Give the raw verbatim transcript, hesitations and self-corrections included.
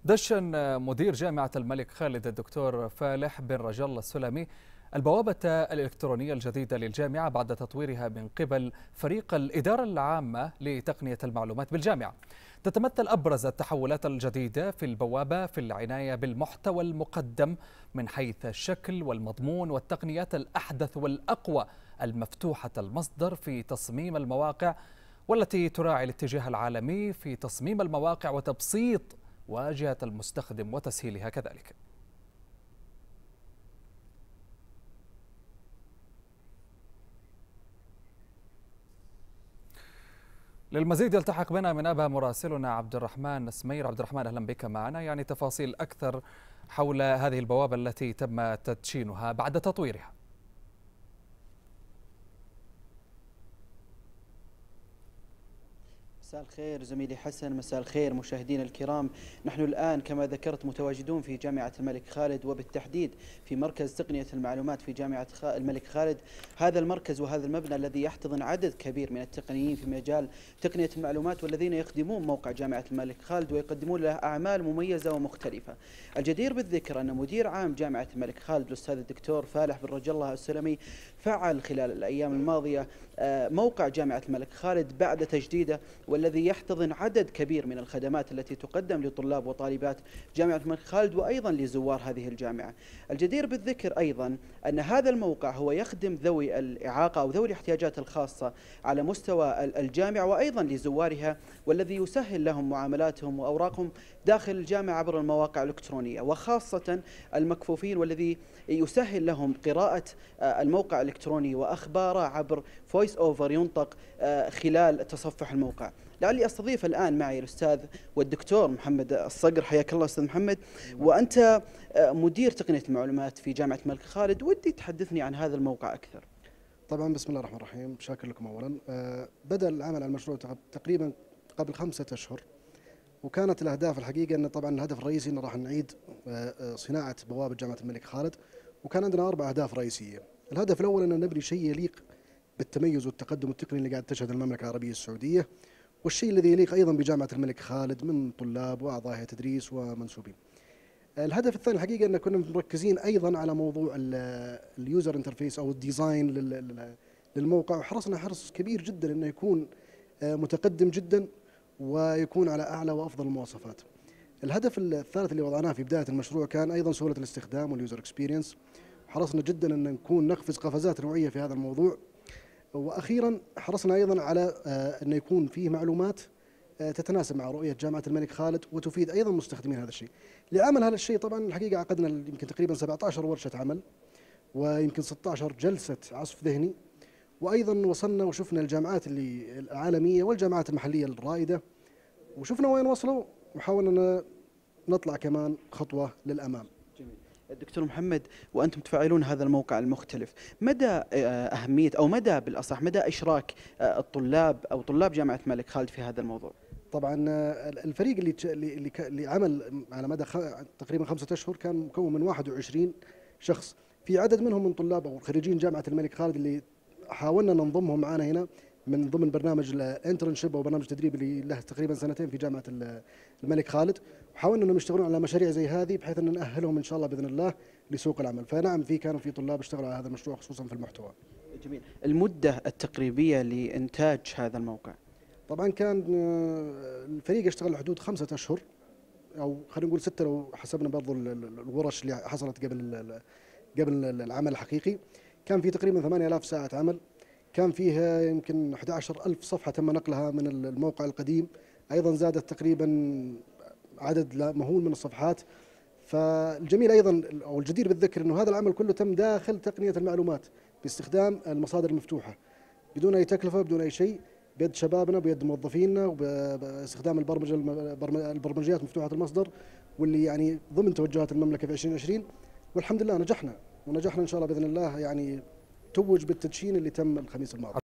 دشن مدير جامعة الملك خالد الدكتور فالح بن رجا الله السلمي البوابة الإلكترونية الجديدة للجامعة بعد تطويرها من قبل فريق الإدارة العامة لتقنية المعلومات بالجامعة. تتمثل أبرز التحولات الجديدة في البوابة في العناية بالمحتوى المقدم من حيث الشكل والمضمون والتقنيات الأحدث والأقوى المفتوحة المصدر في تصميم المواقع، والتي تراعي الاتجاه العالمي في تصميم المواقع وتبسيط واجهة المستخدم وتسهيلها كذلك. للمزيد يلتحق بنا من أبها مراسلنا عبد الرحمن سمير. عبد الرحمن، أهلا بك معنا. يعني تفاصيل أكثر حول هذه البوابة التي تم تدشينها بعد تطويرها. مساء الخير زميلي حسن، مساء الخير مشاهدينا الكرام. نحن الآن كما ذكرت متواجدون في جامعة الملك خالد، وبالتحديد في مركز تقنية المعلومات في جامعة الملك خالد. هذا المركز وهذا المبنى الذي يحتضن عدد كبير من التقنيين في مجال تقنية المعلومات، والذين يخدمون موقع جامعة الملك خالد ويقدمون له أعمال مميزة ومختلفة. الجدير بالذكر أن مدير عام جامعة الملك خالد الأستاذ الدكتور فالح بن رجا الله السلمي فعل خلال الأيام الماضية موقع جامعة الملك خالد بعد تجديده، والذي يحتضن عدد كبير من الخدمات التي تقدم لطلاب وطالبات جامعة الملك خالد وأيضا لزوار هذه الجامعة. الجدير بالذكر أيضا أن هذا الموقع هو يخدم ذوي الإعاقة أو ذوي الاحتياجات الخاصة على مستوى الجامعة وأيضا لزوارها، والذي يسهل لهم معاملاتهم وأوراقهم داخل الجامعة عبر المواقع الإلكترونية، وخاصة المكفوفين، والذي يسهل لهم قراءة الموقع الإلكتروني وأخباره عبر فويس أوفر ينطق خلال تصفح الموقع. لعلي استضيف الان معي الاستاذ والدكتور محمد الصقر. حياك الله استاذ محمد، وانت مدير تقنيه المعلومات في جامعه الملك خالد. ودي تحدثني عن هذا الموقع اكثر. طبعا بسم الله الرحمن الرحيم، شاكر لكم اولا. بدا العمل على المشروع تقريبا قبل خمسة اشهر، وكانت الاهداف الحقيقه ان طبعا الهدف الرئيسي ان راح نعيد صناعه بوابه جامعه الملك خالد، وكان عندنا اربع اهداف رئيسيه. الهدف الاول ان نبني شيء يليق بالتميز والتقدم التقني اللي قاعد تشهد المملكه العربيه السعوديه، والشيء الذي يليق أيضا بجامعة الملك خالد من طلاب وأعضاء هيئة تدريس ومنسوبين. الهدف الثاني الحقيقة أن كنا مركزين أيضا على موضوع اليوزر انترفيس أو الديزاين للموقع، وحرصنا حرص كبير جدا أنه يكون متقدم جدا ويكون على أعلى وأفضل المواصفات. الهدف الثالث اللي وضعناه في بداية المشروع كان أيضا سهولة الاستخدام واليوزر اكسبيرينس، حرصنا جدا أن نكون نقفز قفزات نوعية في هذا الموضوع. واخيرا حرصنا ايضا على انه يكون فيه معلومات تتناسب مع رؤيه جامعه الملك خالد وتفيد ايضا مستخدمين هذا الشيء. لعمل هذا الشيء طبعا الحقيقه عقدنا يمكن تقريبا سبعة عشر ورشه عمل، ويمكن ستة عشر جلسه عصف ذهني، وايضا وصلنا وشفنا الجامعات اللي العالميه والجامعات المحليه الرائده، وشفنا وين وصلوا، وحاولنا نطلع كمان خطوه للامام. جميل. الدكتور محمد، وأنتم تفعلون هذا الموقع المختلف، مدى أهمية أو مدى بالأصح مدى إشراك الطلاب أو طلاب جامعة الملك خالد في هذا الموضوع؟ طبعا الفريق اللي اللي اللي عمل على مدى تقريبا خمسة أشهر كان مكون من واحد وعشرين شخص، في عدد منهم من طلاب أو خريجين جامعة الملك خالد اللي حاولنا ننضمهم معنا هنا من ضمن برنامج الانترنشيب او برنامج تدريب اللي له تقريبا سنتين في جامعه الملك خالد، وحاولنا انهم يشتغلون على مشاريع زي هذه بحيث ان ناهلهم ان شاء الله باذن الله لسوق العمل. فنعم في كانوا في طلاب اشتغلوا على هذا المشروع خصوصا في المحتوى. جميل. المده التقريبيه لانتاج هذا الموقع؟ طبعا كان الفريق اشتغل حدود خمسة اشهر او خلينا نقول ستة لو حسبنا برضو الورش اللي حصلت قبل قبل العمل الحقيقي. كان في تقريبا ثمانية آلاف ساعه عمل، كان فيها يمكن أحد عشر ألف صفحة تم نقلها من الموقع القديم، أيضا زادت تقريبا عدد مهول من الصفحات. فالجميل أيضا أو الجدير بالذكر أنه هذا العمل كله تم داخل تقنية المعلومات باستخدام المصادر المفتوحة بدون أي تكلفة بدون أي شيء، بيد شبابنا بيد موظفينا وباستخدام البرمجة البرمجيات مفتوحة المصدر، واللي يعني ضمن توجهات المملكة في عشرين عشرين. والحمد لله نجحنا ونجحنا إن شاء الله بإذن الله، يعني توج بالتدشين اللي تم الخميس الماضي.